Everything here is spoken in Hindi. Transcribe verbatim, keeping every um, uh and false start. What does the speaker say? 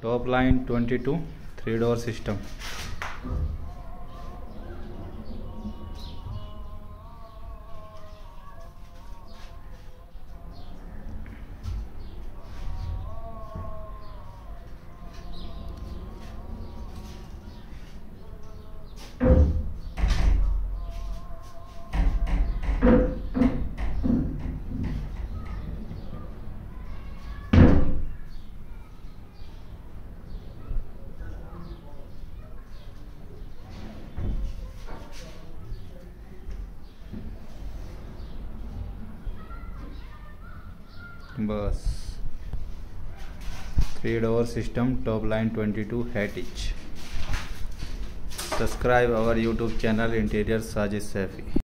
Top line twenty two three door system. बस three door system top line twenty two हैटिच। Subscribe our YouTube channel interior Sajid Saifi.